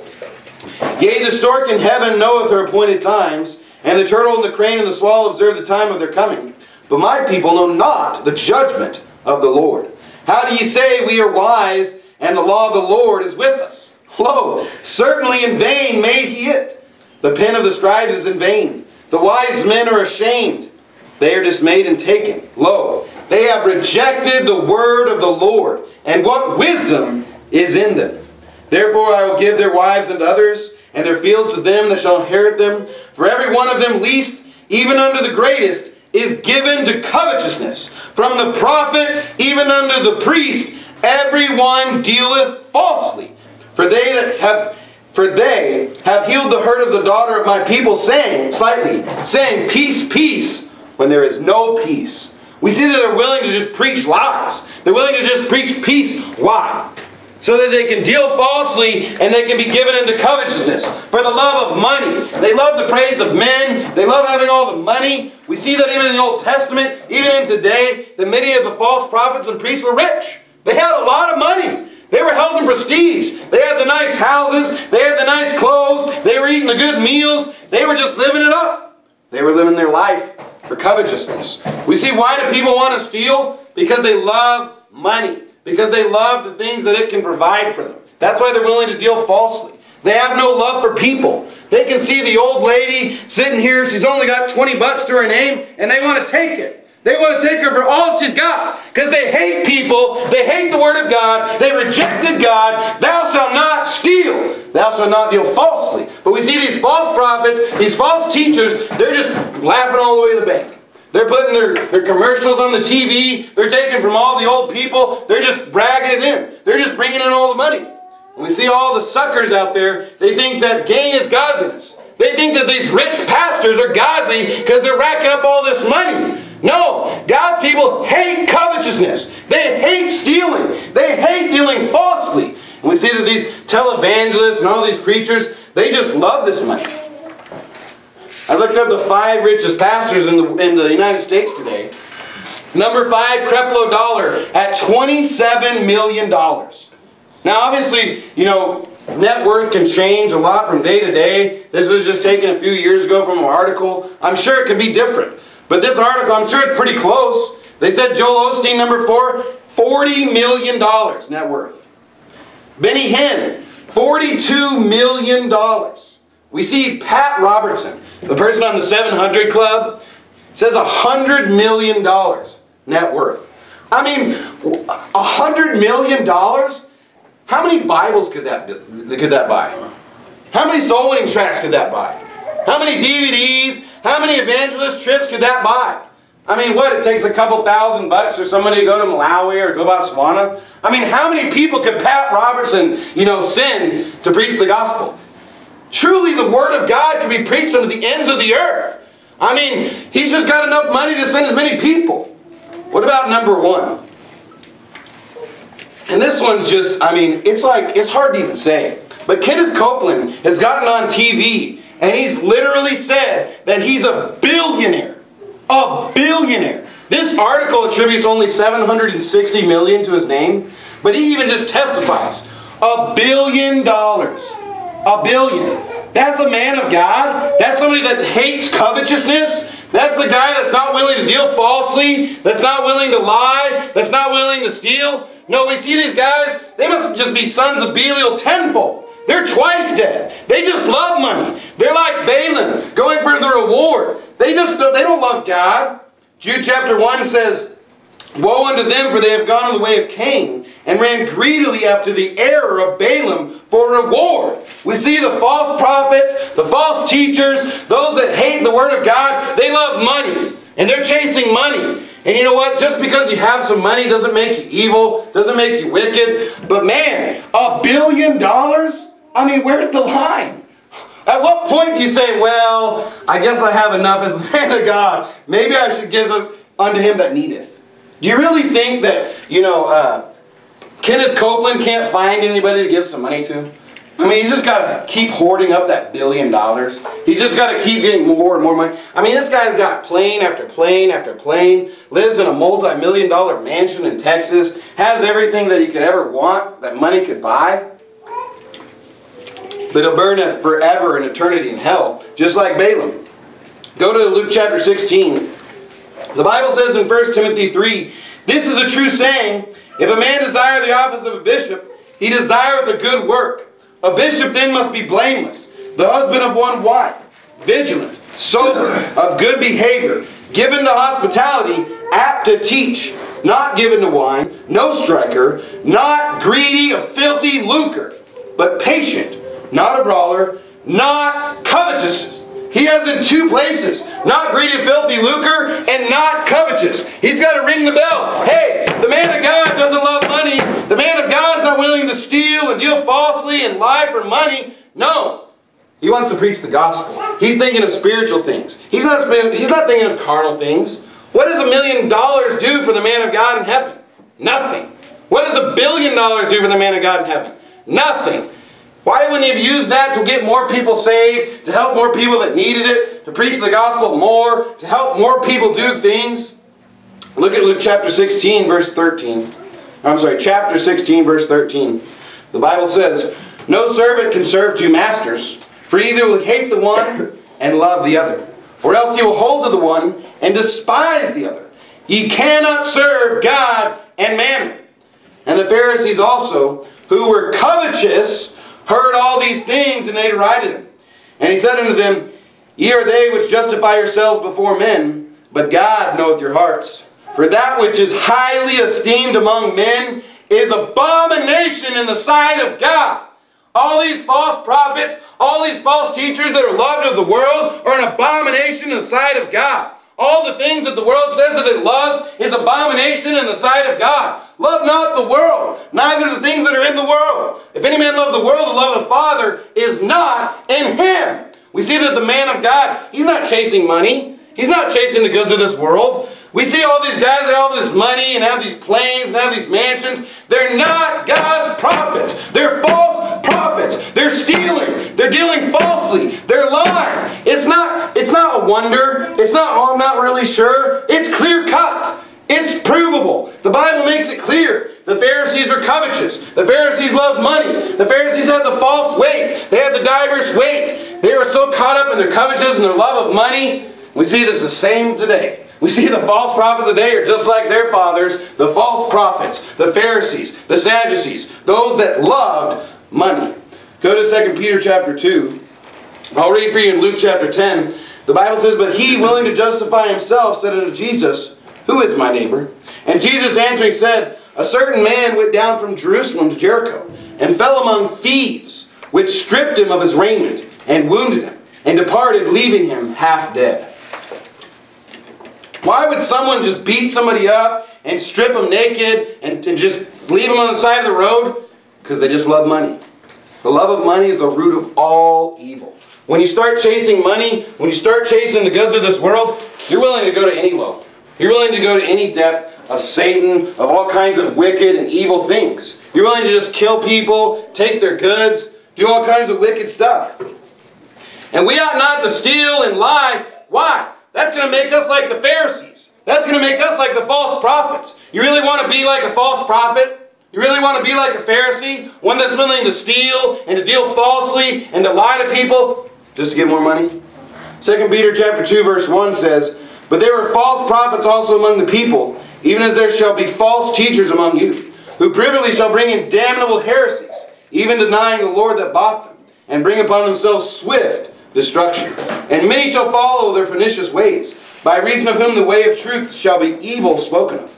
Yea, the stork in heaven knoweth her appointed times, and the turtle and the crane and the swallow observe the time of their coming. But my people know not the judgment of the Lord. How do ye say, we are wise, and the law of the Lord is with us? Lo, certainly in vain made he it. The pen of the scribes is in vain. The wise men are ashamed. They are dismayed and taken. Lo, they have rejected the word of the Lord, and what wisdom is in them. Therefore I will give their wives unto others, and their fields to them that shall inherit them. For every one of them least, even unto the greatest, is given to covetousness. From the prophet even unto the priest, every one dealeth falsely. For they that have for they have healed the hurt of the daughter of my people, saying, slightly, saying, peace, peace, when there is no peace. We see that they're willing to just preach lies. They're willing to just preach peace. Why? So that they can deal falsely and they can be given into covetousness for the love of money. They love the praise of men. They love having all the money. We see that even in the Old Testament, even in today, that many of the false prophets and priests were rich. They had a lot of money. They were held in prestige. They had the nice houses. They had the nice clothes. They were eating the good meals. They were just living it up. They were living their life for covetousness. We see, why do people want to steal? Because they love money. Because they love the things that it can provide for them. That's why they're willing to deal falsely. They have no love for people. They can see the old lady sitting here, she's only got twenty bucks to her name, and they want to take it. They want to take her for all she's got. Because they hate people. They hate the Word of God. They rejected God. Thou shalt not steal. Thou shalt not deal falsely. But we see these false prophets, these false teachers, they're just laughing all the way to the bank. They're putting their, their commercials on the T V. They're taking from all the old people. They're just bragging it in. They're just bringing in all the money. And we see all the suckers out there. They think that gain is godliness. They think that these rich pastors are godly because they're racking up all this money. No, God's people hate covetousness. They hate stealing. They hate dealing falsely. And we see that these televangelists and all these preachers, they just love this money. I looked up the five richest pastors in the, in the United States today. Number five, Creflo Dollar at twenty-seven million dollars. Now obviously, you know, net worth can change a lot from day to day. This was just taken a few years ago from an article. I'm sure it could be different. But this article, I'm sure it's pretty close. They said Joel Osteen, number four, forty million dollars net worth. Benny Hinn, forty-two million dollars. We see Pat Robertson, the person on the seven hundred Club, says one hundred million dollars net worth. I mean, one hundred million dollars? How many Bibles could that, could that buy? How many soul winning tracts could that buy? How many D V Ds? How many evangelist trips could that buy? I mean, what, it takes a couple thousand bucks for somebody to go to Malawi or go to Botswana? I mean, how many people could Pat Robertson, you know, send to preach the gospel? Truly, the Word of God can be preached unto the ends of the earth. I mean, he's just got enough money to send as many people. What about number one? And this one's just, I mean, it's like, it's hard to even say. But Kenneth Copeland has gotten on T V, and he's literally said that he's a billionaire. A billionaire. This article attributes only seven hundred sixty million dollars to his name, but he even just testifies. A billion dollars. A billion. That's a man of God. That's somebody that hates covetousness. That's the guy that's not willing to deal falsely. That's not willing to lie. That's not willing to steal. No, we see these guys, they must just be sons of Belial tenfold. They're twice dead. They just love money. They're like Balaam, going for the reward. They just they don't love God. Jude chapter one says, woe unto them, for they have gone in the way of Cain, and ran greedily after the error of Balaam for reward. We see the false prophets, the false teachers, those that hate the Word of God, they love money. And they're chasing money. And you know what? Just because you have some money doesn't make you evil, doesn't make you wicked. But man, a billion dollars? I mean, where's the line? At what point do you say, well, I guess I have enough as the man of God. Maybe I should give unto him that needeth. Do you really think that, you know, uh, Kenneth Copeland can't find anybody to give some money to? I mean, he's just got to keep hoarding up that billion dollars. He's just got to keep getting more and more money. I mean, this guy's got plane after plane after plane, lives in a multi-million dollar mansion in Texas, has everything that he could ever want that money could buy. But he'll burn it forever in eternity in hell, just like Balaam. Go to Luke chapter sixteen. The Bible says in First Timothy three, this is a true saying, if a man desire the office of a bishop, he desireth a good work. A bishop then must be blameless, the husband of one wife, vigilant, sober, of good behavior, given to hospitality, apt to teach, not given to wine, no striker, not greedy of filthy lucre, but patient, not a brawler, not covetous. He has in two places, not greedy of filthy lucre and not covetous. He's got to ring the bell. Hey, the man of God doesn't love money. The man of God is not willing to steal and deal falsely and lie for money. No. He wants to preach the gospel. He's thinking of spiritual things. He's not, he's not thinking of carnal things. What does a million dollars do for the man of God in heaven? Nothing. What does a billion dollars do for the man of God in heaven? Nothing. Why wouldn't he have used that to get more people saved, to help more people that needed it, to preach the gospel more, to help more people do things? Look at Luke chapter sixteen, verse thirteen. I'm sorry, chapter sixteen, verse thirteen. The Bible says, no servant can serve two masters, for either will hate the one and love the other, or else he will hold to the one and despise the other. Ye cannot serve God and mammon. And the Pharisees also, who were covetous, heard all these things, and they derided him. And he said unto them, ye are they which justify yourselves before men, but God knoweth your hearts. For that which is highly esteemed among men is abomination in the sight of God. All these false prophets, all these false teachers that are loved of the world are an abomination in the sight of God. All the things that the world says that it loves is abomination in the sight of God. Love not the world, neither the things that are in the world. If any man love the world, the love of the Father is not in him. We see that the man of God, he's not chasing money. He's not chasing the goods of this world. We see all these guys that have all this money and have these planes and have these mansions. They're not God's prophets. They're false prophets. They're stealing. They're dealing falsely. They're lying. It's not, it's not a wonder. It's not, oh, I'm not really sure. It's clear cut. It's provable. The Bible makes it clear. The Pharisees are covetous. The Pharisees love money. The Pharisees had the false weight. They had the diverse weight. They were so caught up in their covetousness and their love of money. We see this the same today. We see the false prophets today are just like their fathers, the false prophets, the Pharisees, the Sadducees, those that loved money. Go to Second Peter chapter two. I'll read for you in Luke chapter ten. The Bible says, but he, willing to justify himself, said unto Jesus, who is my neighbor? And Jesus answering said, a certain man went down from Jerusalem to Jericho, and fell among thieves, which stripped him of his raiment, and wounded him, and departed, leaving him half dead. Why would someone just beat somebody up and strip them naked and, and just leave them on the side of the road? Because they just love money. The love of money is the root of all evil. When you start chasing money, when you start chasing the goods of this world, you're willing to go to any low. You're willing to go to any depth of Satan, of all kinds of wicked and evil things. You're willing to just kill people, take their goods, do all kinds of wicked stuff. And we ought not to steal and lie. Why? That's going to make us like the Pharisees. That's going to make us like the false prophets. You really want to be like a false prophet? You really want to be like a Pharisee? One that's willing to steal and to deal falsely and to lie to people just to get more money? Second Peter chapter two verse one says, but there were false prophets also among the people, even as there shall be false teachers among you, who privily shall bring in damnable heresies, even denying the Lord that bought them, and bring upon themselves swift destruction. And many shall follow their pernicious ways, by reason of whom the way of truth shall be evil spoken of.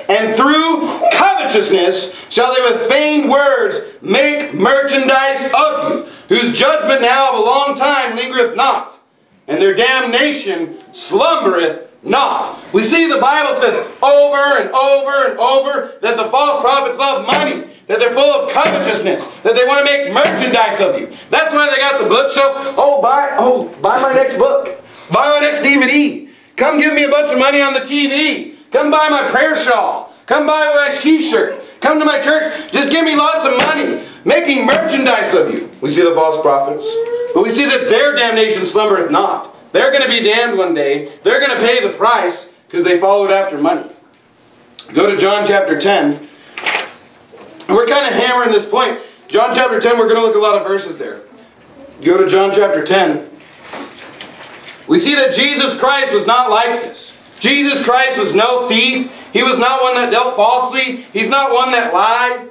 And through covetousness shall they with feigned words make merchandise of you, whose judgment now of a long time lingereth not, and their damnation slumbereth not. We see the Bible says over and over and over that the false prophets love money, that they're full of covetousness, that they want to make merchandise of you. That's why they got the bookshelf. Oh, buy, oh, buy my next book. Buy my next D V D. Come give me a bunch of money on the T V. Come buy my prayer shawl. Come buy my t-shirt. Come to my church. Just give me lots of money. Making merchandise of you. We see the false prophets. But we see that their damnation slumbereth not. They're going to be damned one day. They're going to pay the price because they followed after money. Go to John chapter ten. We're kind of hammering this point. John chapter ten, we're going to look at a lot of verses there. Go to John chapter ten. We see that Jesus Christ was not like this. Jesus Christ was no thief. He was not one that dealt falsely. He's not one that lied.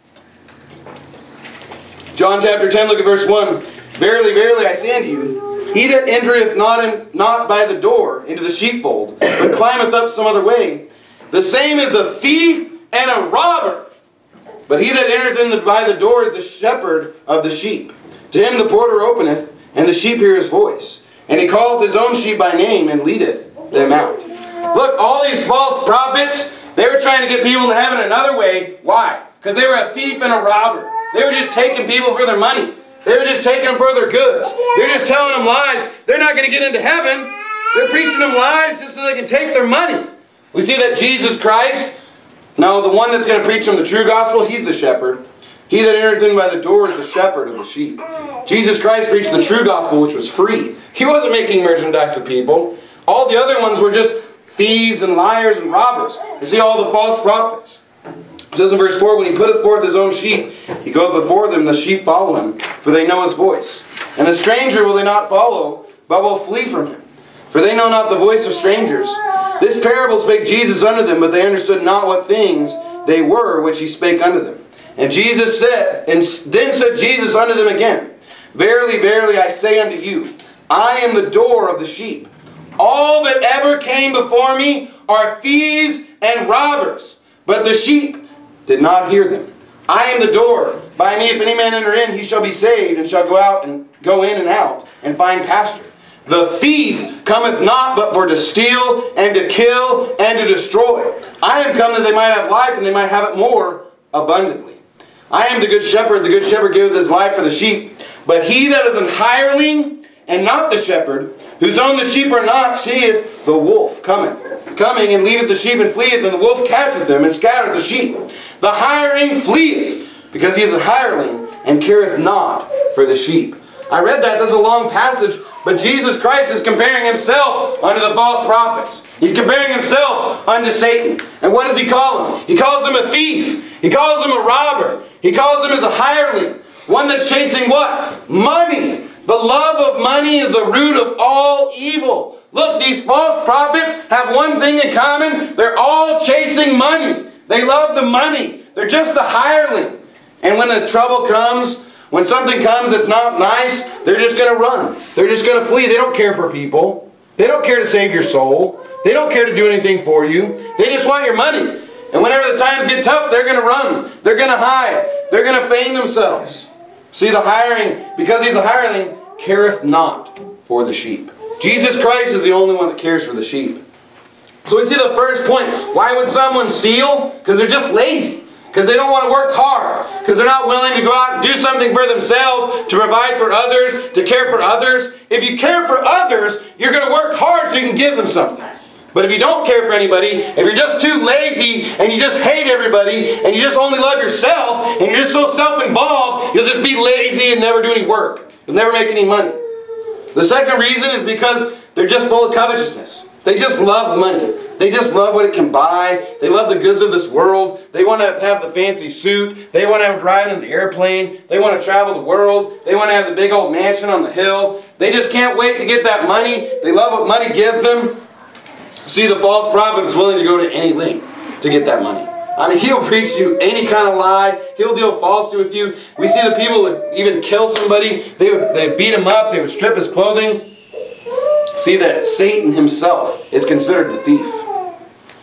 John chapter ten, look at verse one. Verily, verily, I say unto you, he that entereth not, in, not by the door into the sheepfold, but climbeth up some other way, the same is a thief and a robber. But he that entereth in the, by the door is the shepherd of the sheep. To him the porter openeth, and the sheep hear his voice. And he calleth his own sheep by name, and leadeth them out. Look, all these false prophets, they were trying to get people into heaven another way. Why? Because they were a thief and a robber. They were just taking people for their money. They were just taking them for their goods. They're just telling them lies. They're not going to get into heaven. They're preaching them lies just so they can take their money. We see that Jesus Christ, no, the one that's going to preach them the true gospel, he's the shepherd. He that entereth in by the door is the shepherd of the sheep. Jesus Christ preached the true gospel, which was free. He wasn't making merchandise of people. All the other ones were just thieves and liars and robbers. You see all the false prophets. It says in verse four, when he putteth forth his own sheep, he goeth before them, the sheep follow him, for they know his voice. And the stranger will they not follow, but will flee from him. For they know not the voice of strangers. This parable spake Jesus unto them, but they understood not what things they were which he spake unto them. And Jesus said, and then said Jesus unto them again, Verily, verily, I say unto you, I am the door of the sheep. All that ever came before me are thieves and robbers, but the sheep did not hear them. I am the door. By me, if any man enter in, he shall be saved, and shall go out and go in and out, and find pasture. The thief cometh not but for to steal, and to kill, and to destroy. I am come that they might have life, and they might have it more abundantly. I am the good shepherd. The good shepherd giveth his life for the sheep. But he that is an hireling, and not the shepherd, whose own the sheep are not, seeth the wolf cometh, coming, and leaveth the sheep, and fleeth, and the wolf catcheth them, and scattereth the sheep. The hireling fleeth, because he is a hireling, and careth not for the sheep. I read that. That's a long passage. But Jesus Christ is comparing himself unto the false prophets. He's comparing himself unto Satan. And what does he call him? He calls him a thief. He calls him a robber. He calls him as a hireling. One that's chasing what? Money. The love of money is the root of all evil. Look, these false prophets have one thing in common. They're all chasing money. They love the money. They're just a hireling. And when the trouble comes, when something comes that's not nice, they're just going to run. They're just going to flee. They don't care for people. They don't care to save your soul. They don't care to do anything for you. They just want your money. And whenever the times get tough, they're going to run. They're going to hide. They're going to feign themselves. See, the hiring, because he's a hireling, careth not for the sheep. Jesus Christ is the only one that cares for the sheep. So we see the first point. Why would someone steal? Because they're just lazy. Because they don't want to work hard. Because they're not willing to go out and do something for themselves, to provide for others, to care for others. If you care for others, you're going to work hard so you can give them something. But if you don't care for anybody, if you're just too lazy and you just hate everybody and you just only love yourself and you're just so self-involved, you'll just be lazy and never do any work. You'll never make any money. The second reason is because they're just full of covetousness. They just love money. They just love what it can buy. They love the goods of this world. They want to have the fancy suit. They want to have a ride in the airplane. They want to travel the world. They want to have the big old mansion on the hill. They just can't wait to get that money. They love what money gives them. See, the false prophet is willing to go to any length to get that money. I mean, he'll preach to you any kind of lie. He'll deal falsely with you. We see the people would even kill somebody. They would they beat him up. They would strip his clothing. See that Satan himself is considered the thief.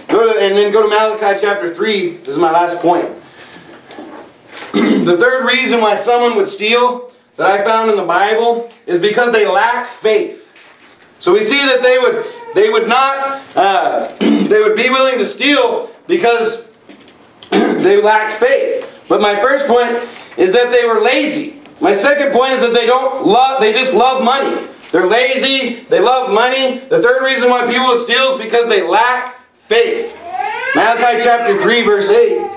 Go to, and then go to Malachi chapter three. This is my last point. The third reason why someone would steal that I found in the Bible is because they lack faith. So we see that they would they would not uh, they would be willing to steal because they lacked faith. But my first point is that they were lazy. My second point is that they don't love they just love money. They're lazy, they love money. The third reason why people would steal is because they lack faith. Malachi chapter three verse eight.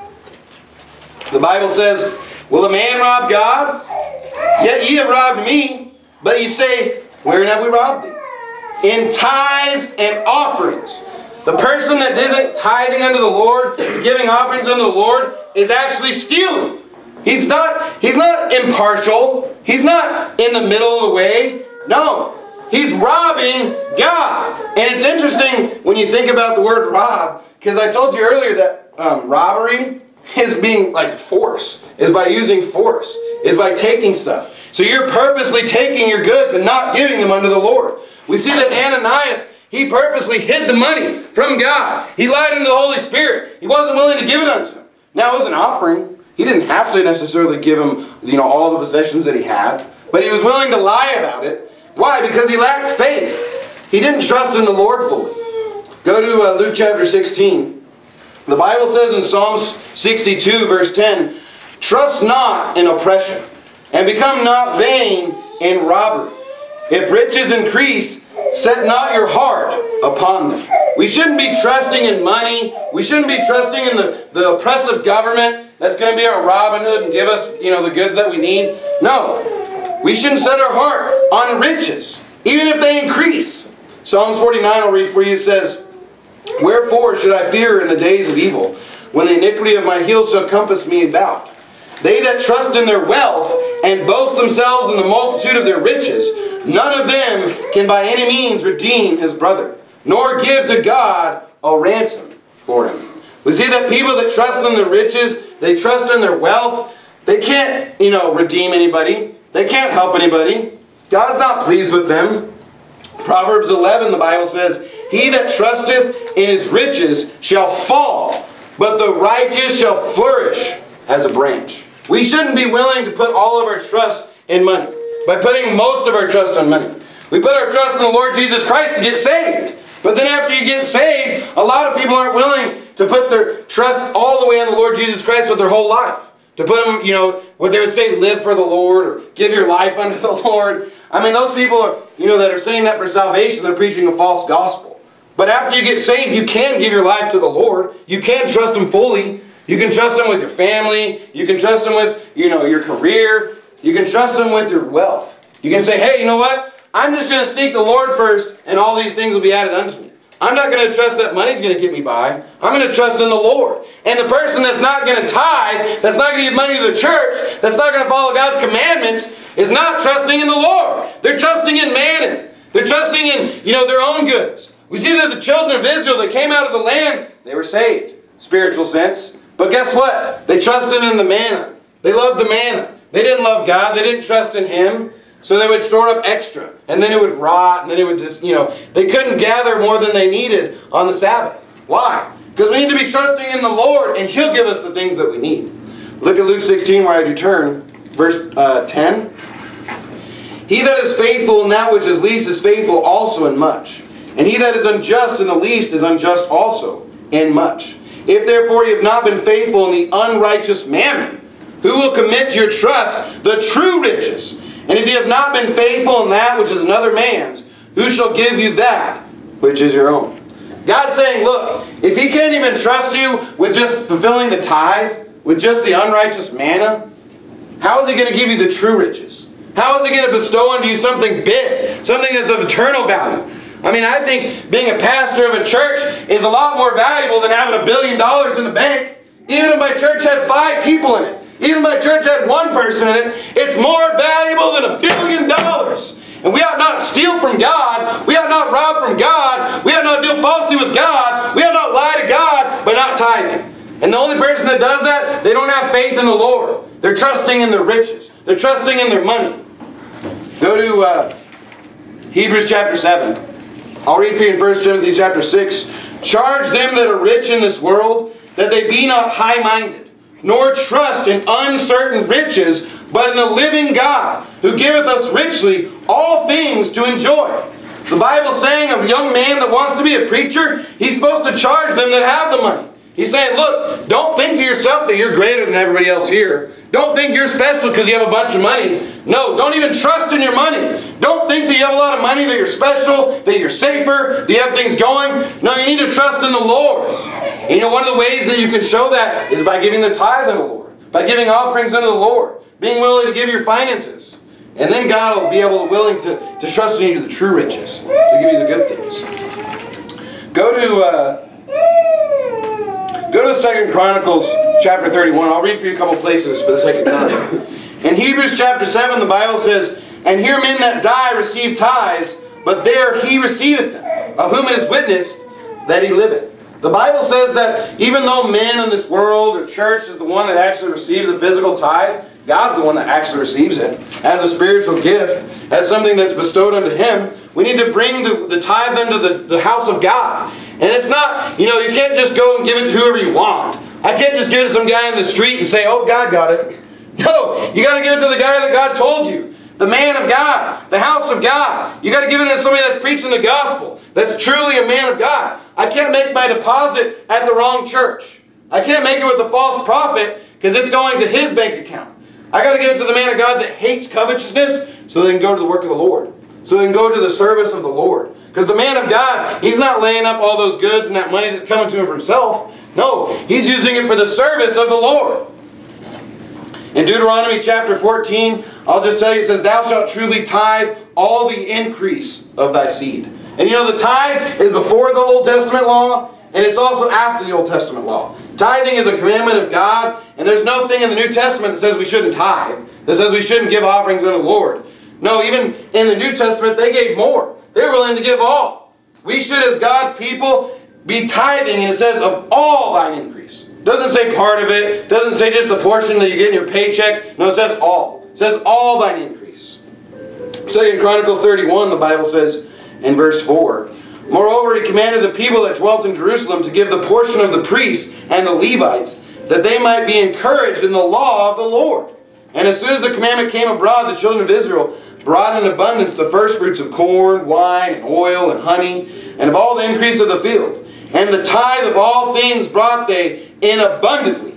The Bible says, will a man rob God? Yet ye have robbed me. But ye say, wherein have we robbed thee? In tithes and offerings. The person that isn't tithing unto the Lord, giving offerings unto the Lord, is actually stealing. He's not, he's not impartial. He's not in the middle of the way. No. He's robbing God. And it's interesting when you think about the word rob, because I told you earlier that um, robbery is being like force, is by using force, is by taking stuff. So you're purposely taking your goods and not giving them unto the Lord. We see that Ananias, he purposely hid the money from God. He lied unto the Holy Spirit. He wasn't willing to give it unto him. Now it was an offering. He didn't have to necessarily give him, you know, all the possessions that he had, but he was willing to lie about it. Why? Because he lacked faith. He didn't trust in the Lord fully. Go to uh, Luke chapter sixteen. The Bible says in Psalms sixty-two verse ten, trust not in oppression, and become not vain in robbery. If riches increase, set not your heart upon them. We shouldn't be trusting in money. We shouldn't be trusting in the, the oppressive government that's going to be our Robin Hood and give us, you know, the goods that we need. No. We shouldn't set our heart on riches, even if they increase. Psalms forty-nine, I'll read for you. It says, wherefore should I fear in the days of evil, when the iniquity of my heels shall compass me about? They that trust in their wealth and boast themselves in the multitude of their riches, none of them can by any means redeem his brother, nor give to God a ransom for him. We see that people that trust in their riches, they trust in their wealth, they can't, you know, redeem anybody. They can't help anybody. God's not pleased with them. Proverbs eleven, the Bible says, he that trusteth in his riches shall fall, but the righteous shall flourish as a branch. We shouldn't be willing to put all of our trust in money by putting most of our trust on money. We put our trust in the Lord Jesus Christ to get saved. But then after you get saved, a lot of people aren't willing to put their trust all the way on the Lord Jesus Christ with their whole life. To put them, you know, what they would say, live for the Lord, or give your life unto the Lord. I mean, those people, are, you know, that are saying that for salvation, they're preaching a false gospel. But after you get saved, you can give your life to the Lord. You can trust Him fully. You can trust Him with your family. You can trust Him with, you know, your career. You can trust Him with your wealth. You can say, hey, you know what? I'm just going to seek the Lord first, and all these things will be added unto me. I'm not going to trust that money's going to get me by. I'm going to trust in the Lord. And the person that's not going to tithe, that's not going to give money to the church, that's not going to follow God's commandments, is not trusting in the Lord. They're trusting in mammon. They're trusting in, you know, their own goods. We see that the children of Israel that came out of the land, they were saved, spiritual sense. But guess what? They trusted in the manna. They loved the manna. They didn't love God. They didn't trust in Him. So they would store up extra, and then it would rot, and then it would just, you know, they couldn't gather more than they needed on the Sabbath. Why? Because we need to be trusting in the Lord, and He'll give us the things that we need. Look at Luke sixteen, where I do turn, verse uh, ten. He that is faithful in that which is least is faithful also in much. And he that is unjust in the least is unjust also in much. If therefore you have not been faithful in the unrighteous mammon, who will commit to your trust the true riches? And if you have not been faithful in that which is another man's, who shall give you that which is your own? God's saying, look, if He can't even trust you with just fulfilling the tithe, with just the unrighteous manna, how is He going to give you the true riches? How is He going to bestow unto you something big, something that's of eternal value? I mean, I think being a pastor of a church is a lot more valuable than having a billion dollars in the bank. Even if my church had five people in it, even if my church had one person in it, it's more valuable than a billion dollars. And we ought not steal from God. We ought not rob from God. We ought not deal falsely with God. We ought not lie to God by not tithing. And the only person that does that, they don't have faith in the Lord. They're trusting in their riches. They're trusting in their money. Go to uh, Hebrews chapter seven. I'll read for you in First Timothy chapter six. Charge them that are rich in this world, that they be not high-minded, nor trust in uncertain riches, but in the living God, who giveth us richly all things to enjoy. The Bible's saying a young man that wants to be a preacher, he's supposed to charge them that have the money. He's saying, look, don't think to yourself that you're greater than everybody else here. Don't think you're special because you have a bunch of money. No, don't even trust in your money. Don't think that you have a lot of money, that you're special, that you're safer, that you have things going. No, you need to trust in the Lord. And you know, one of the ways that you can show that is by giving the tithe unto the Lord, by giving offerings unto the Lord, being willing to give your finances. And then God will be able to willing to, to trust in you to the true riches, to give you the good things. Go to... Uh, Go to Second Chronicles chapter thirty-one. I'll read for you a couple places for the sake of time. In Hebrews chapter seven, the Bible says, "And here men that die receive tithes, but there he receiveth them, of whom it is witnessed that he liveth." The Bible says that even though man in this world or church is the one that actually receives the physical tithe, God's the one that actually receives it as a spiritual gift, as something that's bestowed unto him. We need to bring the, the tithe unto the, the house of God. And it's not, you know, you can't just go and give it to whoever you want. I can't just give it to some guy in the street and say, oh, God got it. No, you got to give it to the guy that God told you. The man of God. The house of God. You got to give it to somebody that's preaching the gospel. That's truly a man of God. I can't make my deposit at the wrong church. I can't make it with a false prophet because it's going to his bank account. I got to give it to the man of God that hates covetousness so they can go to the work of the Lord. So they can go to the service of the Lord. Because the man of God, he's not laying up all those goods and that money that's coming to him for himself. No, he's using it for the service of the Lord. In Deuteronomy chapter fourteen, I'll just tell you, it says, "Thou shalt truly tithe all the increase of thy seed." And you know, the tithe is before the Old Testament law, and it's also after the Old Testament law. Tithing is a commandment of God, and there's no thing in the New Testament that says we shouldn't tithe, that says we shouldn't give offerings unto the Lord. No, even in the New Testament, they gave more. They're willing to give all. We should, as God's people, be tithing, and it says, of all thine increase. It doesn't say part of it. It doesn't say just the portion that you get in your paycheck. No, it says all. It says all thine increase. Second Chronicles thirty-one, the Bible says in verse four, "Moreover, he commanded the people that dwelt in Jerusalem to give the portion of the priests and the Levites, that they might be encouraged in the law of the Lord. And as soon as the commandment came abroad, the children of Israel brought in abundance the first fruits of corn, wine, and oil, and honey, and of all the increase of the field. And the tithe of all things brought they in abundantly.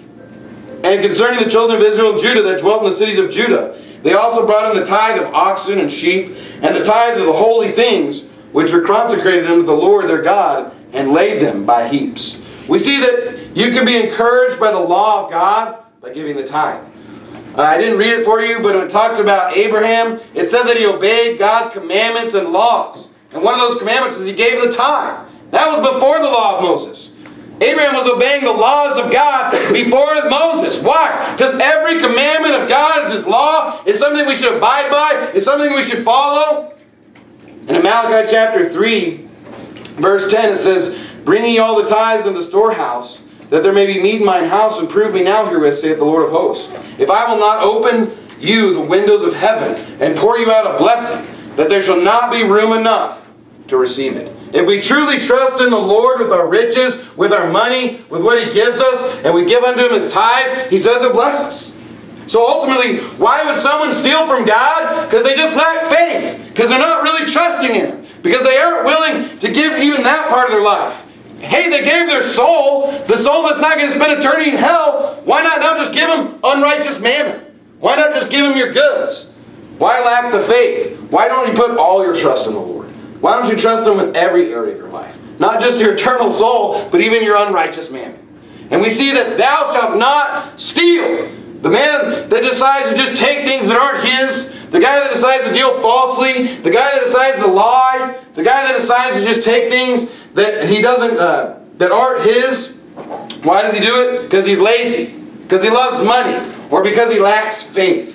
And concerning the children of Israel and Judah that dwelt in the cities of Judah, they also brought in the tithe of oxen and sheep, and the tithe of the holy things, which were consecrated unto the Lord their God, and laid them by heaps." We see that you can be encouraged by the law of God by giving the tithe. Uh, I didn't read it for you, but when it talked about Abraham, it said that he obeyed God's commandments and laws. And one of those commandments is he gave the tithe. That was before the law of Moses. Abraham was obeying the laws of God before Moses. Why? Because every commandment of God is his law. It's something we should abide by. It's something we should follow. And in Malachi chapter three, verse ten, it says, "Bring ye all the tithes into the storehouse, that there may be meat in mine house, and prove me now herewith, saith the Lord of hosts. If I will not open you the windows of heaven, and pour you out a blessing, that there shall not be room enough to receive it." If we truly trust in the Lord with our riches, with our money, with what he gives us, and we give unto him his tithe, he says he'll bless us. So ultimately, why would someone steal from God? Because they just lack faith. Because they're not really trusting in him. Because they aren't willing to give even that part of their life. Hey, they gave their soul, the soul that's not going to spend eternity in hell. Why not now just give them unrighteous mammon? Why not just give them your goods? Why lack the faith? Why don't you put all your trust in the Lord? Why don't you trust him with every area of your life? Not just your eternal soul, but even your unrighteous mammon. And we see that thou shalt not steal. The man that decides to just take things that aren't his, the guy that decides to deal falsely, the guy that decides to lie, the guy that decides to just take things that he doesn't, uh, that aren't his. Why does he do it? Because he's lazy, because he loves money, or because he lacks faith.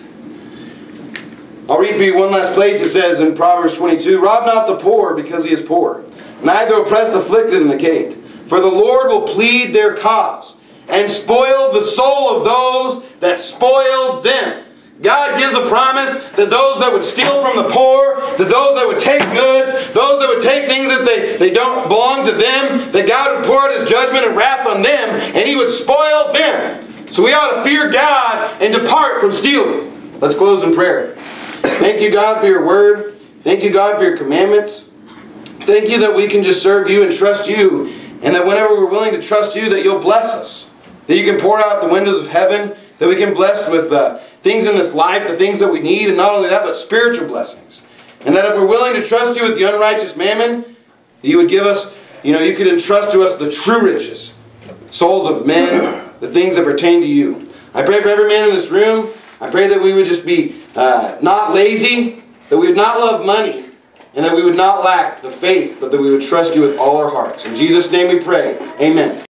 I'll read for you one last place. It says in Proverbs twenty-two, "Rob not the poor because he is poor, neither oppress the afflicted in the gate. For the Lord will plead their cause, and spoil the soul of those that spoil them." God gives a promise that those that would steal from the poor, that those that would take goods, those that would take things that they, they don't belong to them, that God would pour out His judgment and wrath on them, and He would spoil them. So we ought to fear God and depart from stealing. Let's close in prayer. Thank you, God, for your word. Thank you, God, for your commandments. Thank you that we can just serve you and trust you, and that whenever we're willing to trust you, that you'll bless us. That you can pour out the windows of heaven, that we can bless with uh, things in this life, the things that we need, and not only that, but spiritual blessings. And that if we're willing to trust you with the unrighteous mammon, that you would give us, you know, you could entrust to us the true riches, souls of men, the things that pertain to you. I pray for every man in this room. I pray that we would just be uh, not lazy, that we would not love money, and that we would not lack the faith, but that we would trust you with all our hearts. In Jesus' name we pray. Amen.